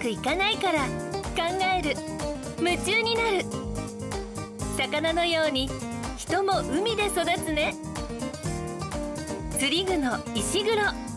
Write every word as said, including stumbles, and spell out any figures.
くいかないから考える、夢中になる。魚のように人も海で育つね。釣り具の石黒。